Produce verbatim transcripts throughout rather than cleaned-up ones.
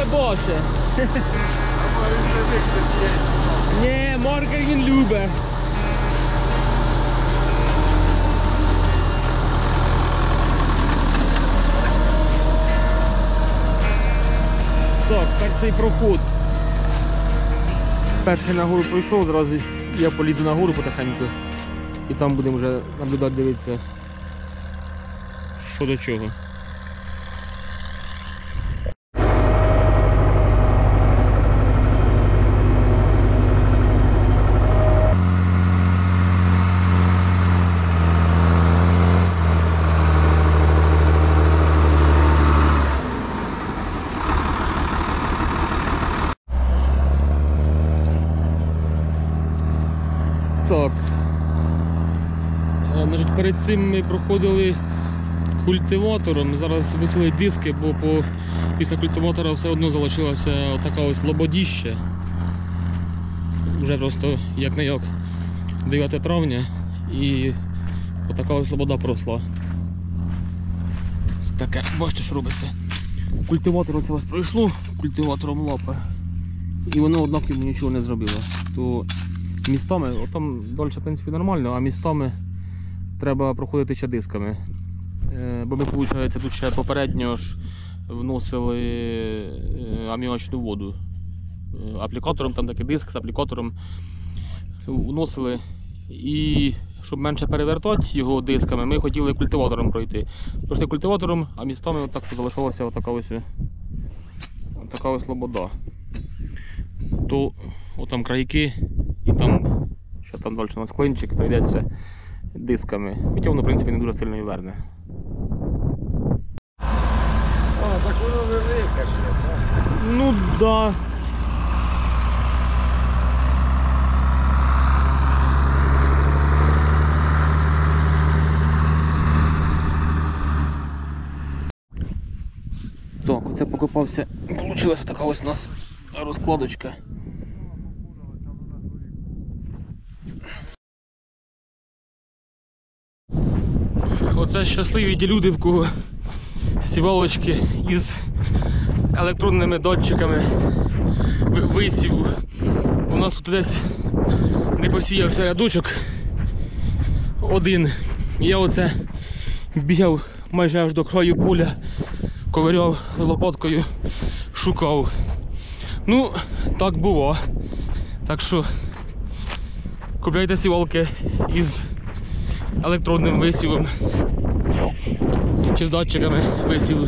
вже боше. Ні, маркер він любить. Так, перший проход. Перший нагору пройшов, зразу я полізу нагору потихеньку. І там будемо вже наблюдати, дивитися, що до чого. Так, значить, перед цим ми проходили культиватором, зараз висили диски, бо по, після культиватора все одно залишилося така ось лободіще. Вже просто як не як дев'яте травня і отака ось лобода проросла. Ось таке, бачите, що робиться. Культиватор це ось пройшло, культиватором лапа, і воно однак йому нічого не зробило. То містами, там далі в принципі нормально, а містами треба проходити ще дисками. Бо ми, виходить, тут ще попередньо ж вносили аміачну воду. Аплікатором, там такий диск з аплікатором вносили. І щоб менше перевертати його дисками, ми хотіли культиватором пройти. Пройшли культиватором, а містами отак залишилася отака ось, отака ось лобода. То отам крайки і там, ще там далі у нас клинчик, прийдеться дисками. Хоча воно, в принципі, не дуже сильно і верне. О, так воно велике ще, так? Ну, да. Так, оце покопався. Получилася така ось у нас розкладочка. Оце щасливі ті люди, в кого сівалочки із електронними датчиками висіву. У нас тут десь не посіявся рядочок один. Я оце бігав майже аж до краю поля, ковиряв лопаткою, шукав. Ну, так було. Так що купляйте сівалки із електронним висівом чи з датчиками висіву.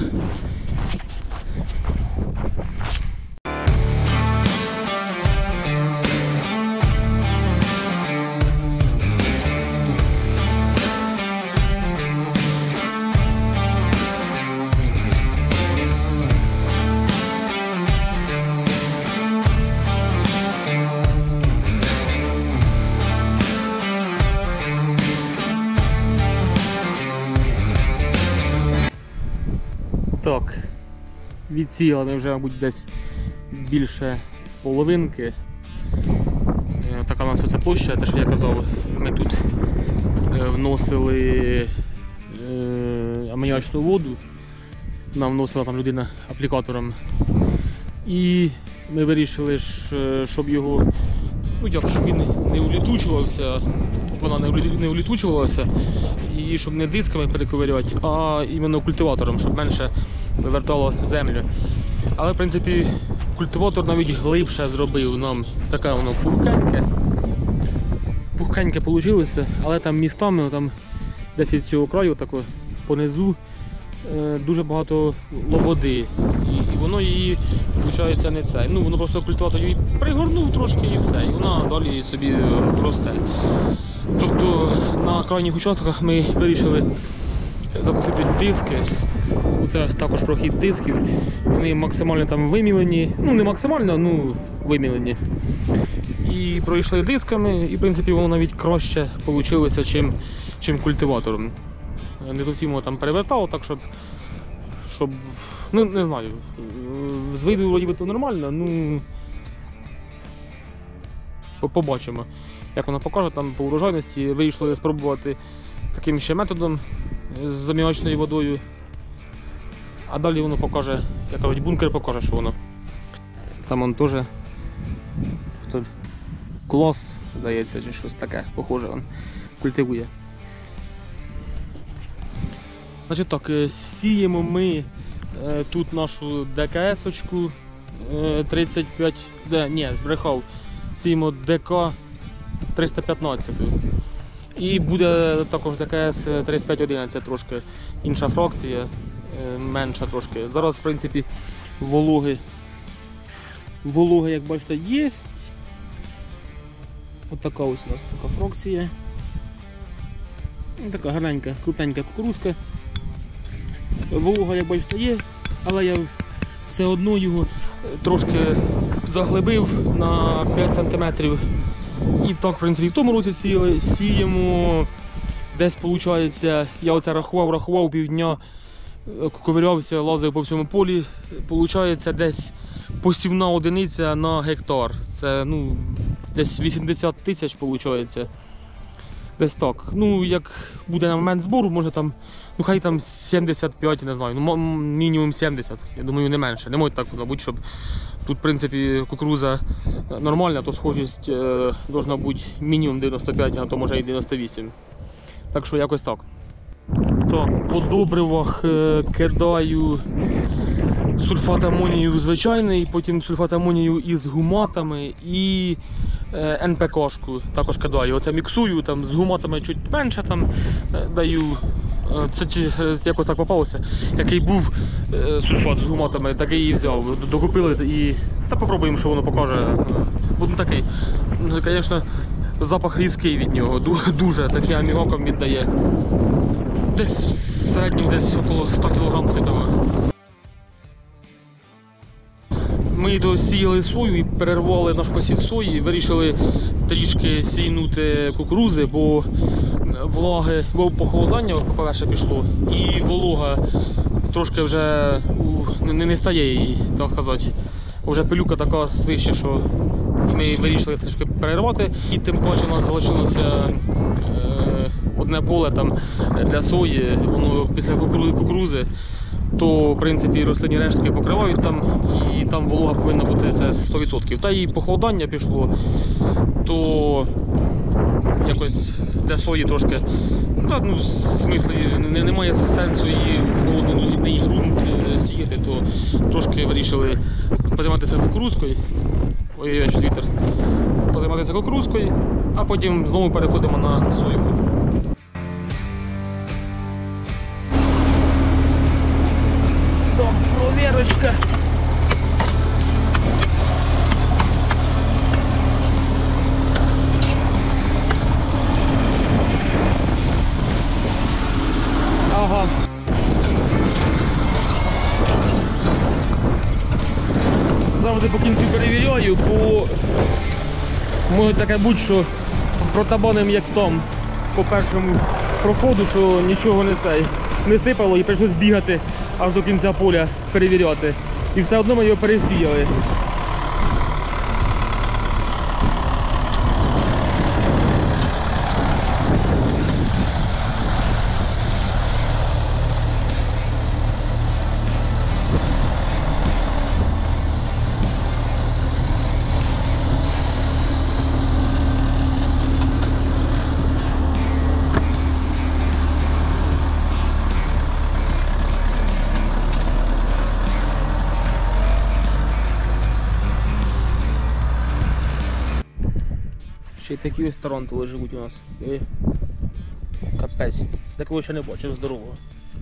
Так, відсіяли ми вже, мабуть, десь більше половинки. Така у нас оця площа, те, що я казав, ми тут вносили аміачну воду, нам вносила там людина аплікатором. І ми вирішили, щоб його, ну як, щоб він не улітучувався, вона не улітучувалася, і щоб не дисками перековирювати, а іменно культиватором, щоб менше вивертало землю. Але в принципі культиватор навіть глибше зробив нам, таке воно пухкеньке. Пухкеньке вийшло, але там містами, там десь від цього краю, тако, понизу, дуже багато лободи. І воно її, виходить, не це. Ну, воно просто культиватор її пригорнув трошки і все. І вона далі собі росте. Тобто на крайніх участках ми вирішили запустити диски. Це також прохід дисків. Вони максимально там вимілені. Ну не максимально, ну вимілені. І пройшли дисками, і в принципі воно навіть краще вийшло, чим, чим культиватором. Не зовсім його там перевертало, так щоб, щоб, ну не знаю, з виду вроді би то нормально, ну побачимо, як воно покаже там по урожайності. Вирішили спробувати таким ще методом з аміачною водою, а далі воно покаже, як кажуть, бункер покаже, що воно. Там он теж хто клас, здається, чи щось таке, похоже, він культивує. Значить так, сіємо ми е, тут нашу ДКС-очку е, тридцять п'ять, де, ні, збрехав, сіємо ДК триста п'ятнадцять. І буде також ДКС тридцять п'ять одинадцять, трошки інша фракція, е, менша трошки. Зараз, в принципі, вологи, вологи, як бачите, є. Ось така ось у нас така фракція. Така гарненька, крутенька кукурузка. Волога, як бачите, є, але я все одно його трошки заглибив на п'ять сантиметрів. І так, в принципі, в тому році сіяли, сіємо десь, виходить, я оце рахував, рахував півдня, ковирявся, лазив по всьому полі, виходить десь посівна одиниця на гектар. Це, ну, десь вісімдесят тисяч, виходить. Десь так. Ну, як буде на момент збору, може там, ну хай там сімдесят п'ять, не знаю, ну мінімум сімдесят, я думаю, не менше. Не може так бути, щоб тут, в принципі, кукуруза нормальна, то схожість е, должна бути мінімум дев'яносто п'ять, а то може і дев'яносто вісім. Так що якось так. Так, по добривах е, кидаю сульфат амонію звичайний, потім сульфат амонію із гуматами і е, ен пе ка-шку також кидаю. Оце міксую, там, з гуматами чуть менше там, е, даю. Е, це е, якось так попалося. Який був е, сульфат з гуматами, такий і взяв. Докупили і та попробуємо, що воно покаже. Буде такий, звісно, запах різкий від нього, дуже такий аміаком віддає. Десь в середньому десь около ста кілограм цей товар. Ми досіяли сою і перервали наш посів сої, вирішили трішки сійнути кукурузи, бо влаги, бо похолодання, по-перше, пішло, і волога трошки вже у, не, не стає її, так сказати. Вже пилюка така свище, що ми вирішили трішки перервати. І тим паче у нас залишилося е, одне поле там для сої, воно після кукурузи, то в принципі рослинні рештки покривають там, і там волога повинна бути це сто відсотків. Та і похолодання пішло, то якось для сої трошки, ну, ну в смислі, немає сенсу її в холодний ґрунт сіяти, то трошки вирішили позайматися кукурузкою. Ой, що вітер. Позайматися кукурузкою, а потім знову переходимо на сою. Так, провірочка. Ага. Завжди по кінцю перевіряю, бо може таке бути, що протабаним як там по першому проходу, що нічого не сей, не сипало і прийшлось бігати аж до кінця поля перевіряти. І все одно ми його пересіяли. Ще й такі ось тарантули живуть у нас. Диви. Капець. Такого ще не бачив, здорового.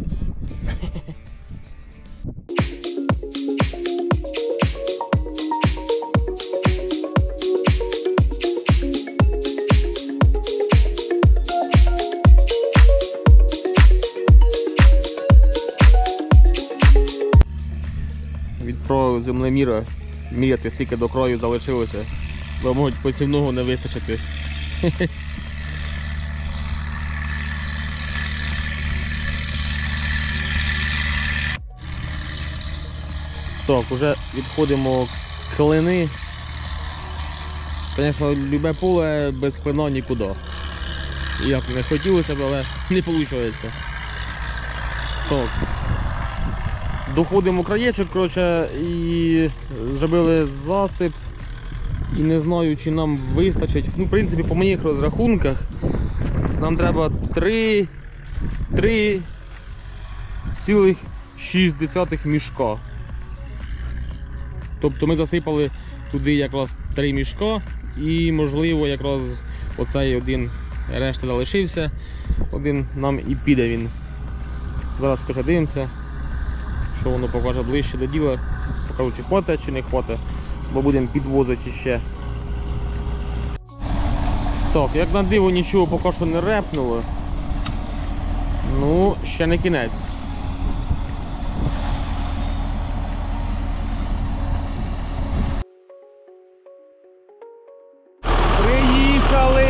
Відправив землеміра міряти, скільки до краю залишилося. Бо можуть посівного не вистачити. Так, вже відходимо клини. Звісно, любе поле без клина нікуди. Як не хотілося б, але не виходить. Так. Доходимо краєчок, коротше, і зробили засип. І не знаю, чи нам вистачить. Ну, в принципі, по моїх розрахунках нам треба три цілих шість десятих мішка. Тобто ми засипали туди якраз три мішка і, можливо, якраз оцей один решта залишився. Один нам і піде він. Зараз подивимося, що воно покаже ближче до діла. Покажу, чи хватає, чи не хватає, бо будемо підвозити ще. Так, як на диво, нічого поки що не репнуло. Ну, ще не кінець. Приїхали!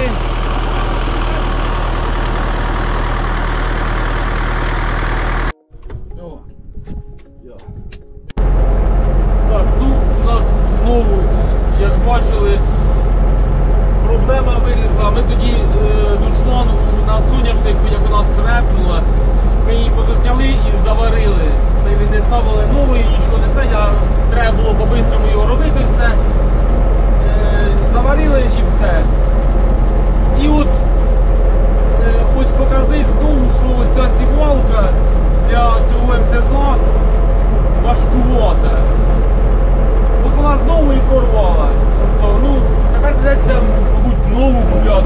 Так, ну, у нас знову, як бачили, проблема вилізла. Ми тоді е, душлон на соняшнику, як у нас репнула, ми її позасняли і заварили. Ми не ставили нової, нічого не це, я, треба було по-бистрому його робити все. Е, заварили і все. І от е, ось показник знову, що ця сівалка для цього ем те за важкувата. От вона знову і порвала. Тобто, ну, тепер придеться, мабуть, нову купляти.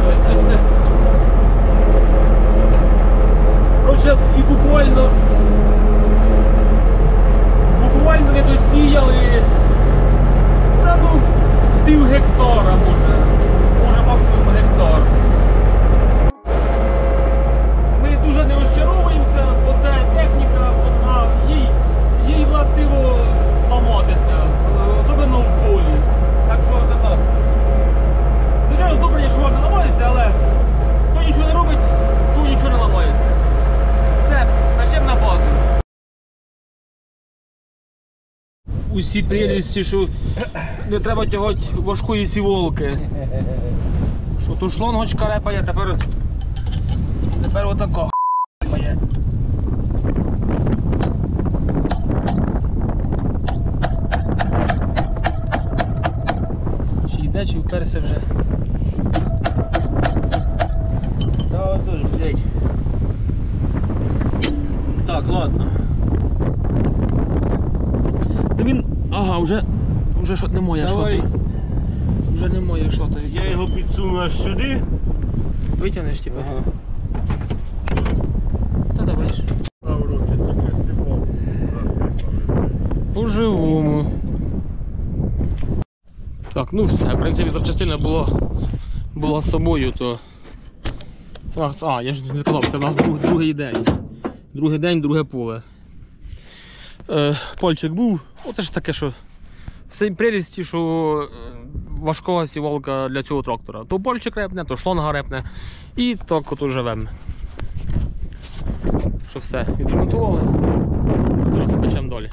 Коротше, і буквально буквально не досіяли, та ну, з пів гектара може, може максимум гектар. Ми дуже не розчаровуємося, бо це техніка, одна, їй, їй властиво ламатися, особливо в полі. Так що це так. Звичайно, добре, якщо вона ламається, але хто нічого не робить, то нічого не ламається. Все, почнемо на базу. Усі прелісті, що не треба тягати важкої сіволки. Що то шлангочка репає, тепер, тепер отако репає. Чи йде, чи вперся вже? Та отож, блядь. Так, ладно. Та він... Ага, вже... Вже що немає Давай. шоти. Вже немає шоти. Я його підсуну аж сюди. Витягнеш, типу? Ага. Та давай ж. А в роті таке сівалку. По-живому. Так, ну все, в принципі, запчастина була, була з собою, то... Це, а, я ж не сказав, це в нас друг, другий день. Другий день, друге поле. Е, пальчик був, оце ж таке, що все прелісті, що важка сівалка для цього трактора. То пальчик репне, то шланга репне. І так от живемо. Що все, відремонтували. Зараз запечемо далі.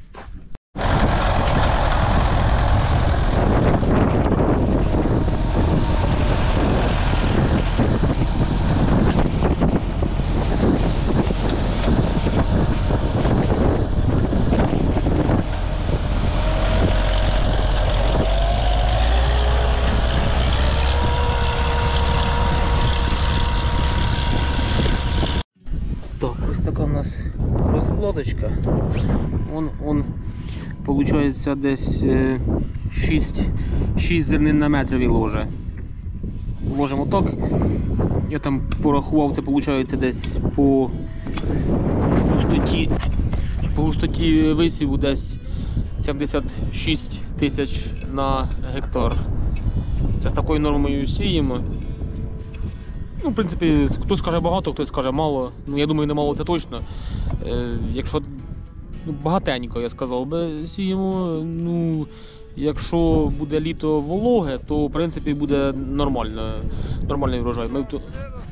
Так, ось така у нас розкладочка. Он, он получається десь шість, шість зернин на метрові ложе. Ложимо так. Я там порахував, це виходить десь по густоті, по густоті висіву десь сімдесят шість тисяч на гектар. Це з такою нормою сіємо. Ну, в принципі, хтось каже багато, хтось каже мало. Ну, я думаю, не мало це точно. Е, якщо ну, багатенько, я сказав би, сіємо, ну, якщо буде літо вологе, то в принципі буде нормально, нормальний врожай. Ми тут...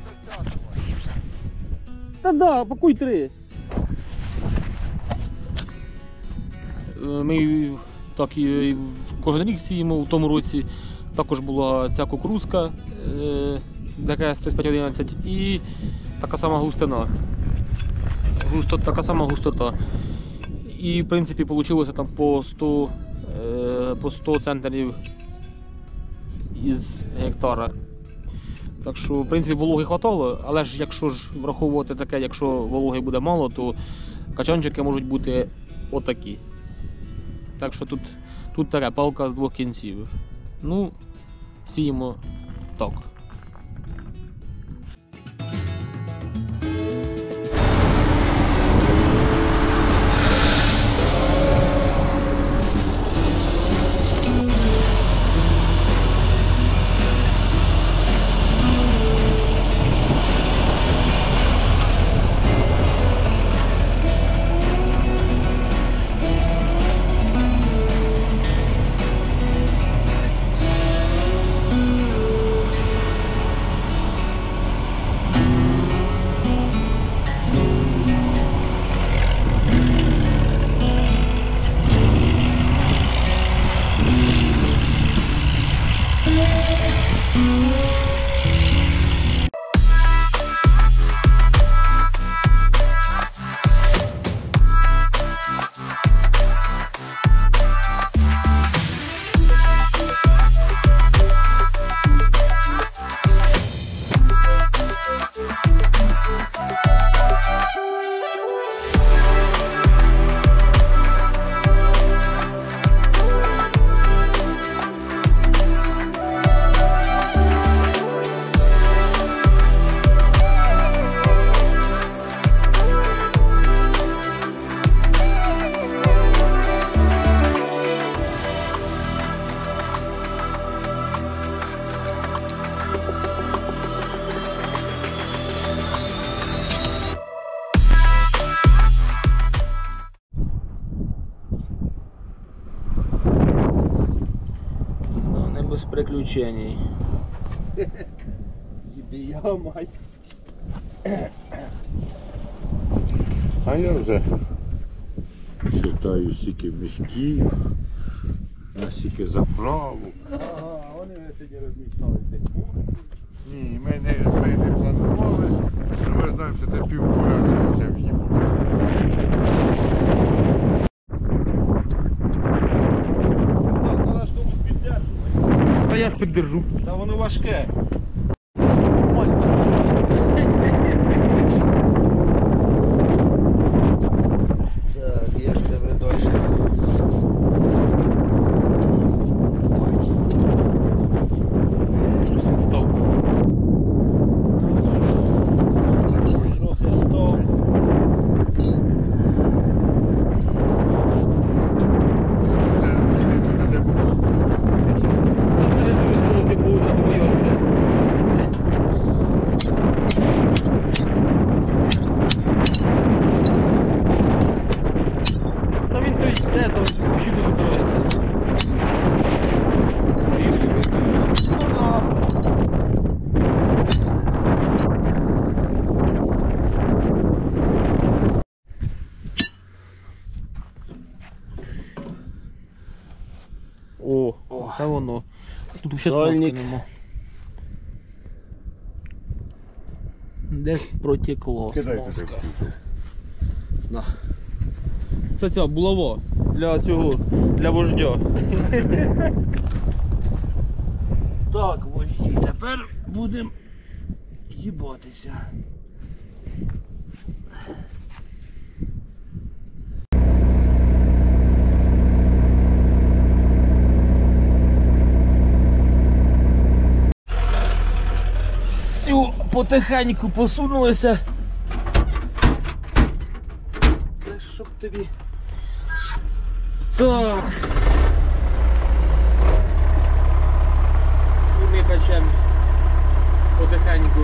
Та да, пакуй три. Ми так і кожен рік сіємо, в тому році також була ця кукурузка. Е, ДКС тридцять п'ять одинадцять і така сама густина. Густо, така сама густота. І в принципі вийшло там по сто, е, по сто центнерів із гектара. Так що, в принципі, вологи хватало, але ж якщо ж враховувати таке, якщо вологи буде мало, то качанчики можуть бути отакі. Так що тут, тут така палка з двох кінців. Ну, сіємо так. Без приключений. Йо-май. А я вже считаю стільки мішків, а стільки заправок. Ага, вони тоді розміщалися. Ні, ми не, ми не планували, але ми знаємо, що це півпорація вже в'їхав. Та я ж піддержу. Та воно важке. Так, є ж тебе дощ. Щось він став. Трохи став. Це не дуже сколоки будуть, а бояться. Та він то йде, там ще не добирається. Різко працює. О, це воно. Тут ще смазки Сольник. нема. Десь протекло смазка. На. Це ця булава для цього, для вождя. Так, вожді, тепер будемо їбатися. Все, потихеньку посунулися. Та щоб тобі. Так. І ми печемо потихеньку.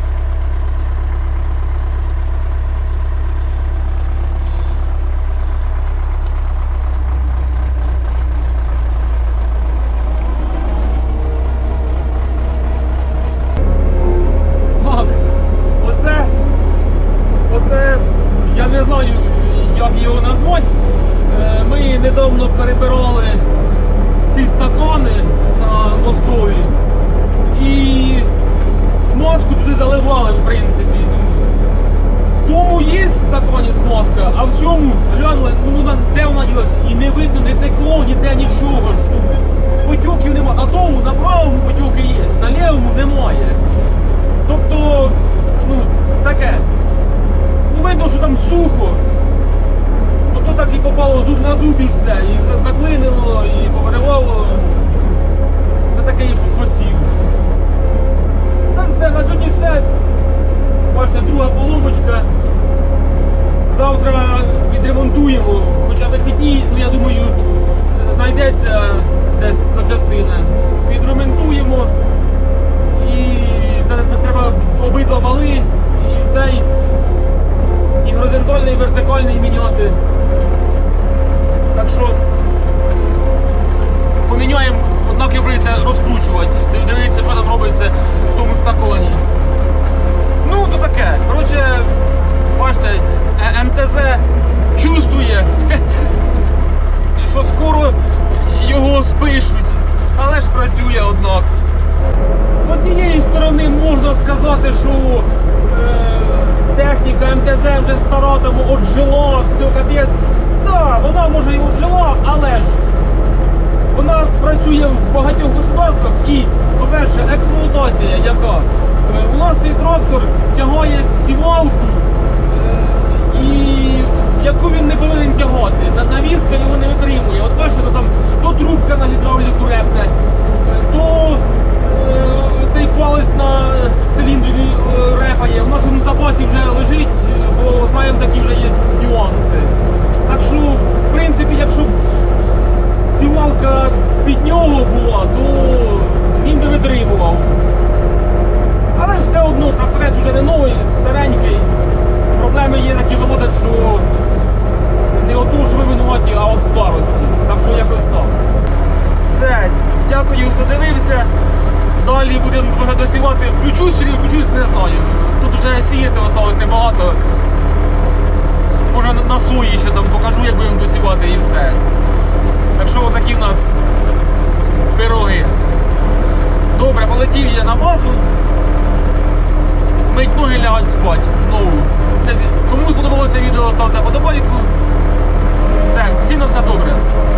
Так, оце, оце, я не знаю, як його назвати. Е, Ми недавно перебирали ці стакани на мостові і смазку туди заливали, в принципі. Ну, в тому є стакан. екрані смазка, а в цьому глянули, ну на- де вона ділася, і не видно, не текло, ніде нічого. Ну, потьоків немає. На тому, на правому потьоки є, на лівому немає. Тобто, ну, таке. Ну видно, що там сухо. Ото так і попало зуб на зуб і все. І за- заклинило, і повиривало. Та таке і посів. Та все, на сьогодні все. Бачите, друга поломочка. Завтра відремонтуємо, хоча вихідні, ну я думаю, знайдеться десь запчастина. Відремонтуємо і це треба обидва вали, і цей, і горизонтальний, і вертикальний міняти. Так що поміняємо, однак його прийдеться розкручувати, дивіться, що там робиться в тому стаконі. Ну, то таке. Коротше, бачите, е- МТЗ чувствує, що скоро його спишуть, але ж працює однак. З однієї сторони можна сказати, що е, техніка МТЗ вже стара, тому отжила, все капець. Так, да, вона може і отжила, але ж вона працює в багатьох господарствах і, по-перше, експлуатація яка. Е, У нас цей трактор тягає сівалку, е, і яку він не повинен тягати. На- Навіска його не витримує. От бачите, то там то трубка на гідравліку репне, е, то е, цей палець на циліндрі е, репає. У нас він в запасі вже лежить, е, бо знаємо, такі вже є нюанси. Так що, в принципі, якщо б сівалка під нього була, то він би витримував. Але все одно тракторець вже не новий, старенький. Проблеми є такі вилазять, що не ото ж ви винуваті, а от старості. Так що якось так. Все, дякую, хто дивився. Далі будемо досівати. Включусь чи не включусь, не знаю. Тут вже сіяти осталось небагато. Може на сої ще там покажу, як будемо досівати і все. Так що отакі в нас пироги. Добре, полетів я на базу. Мить ноги лягать спать знову. Це, кому сподобалося відео, ставте подобайку. Все, всім на все добре.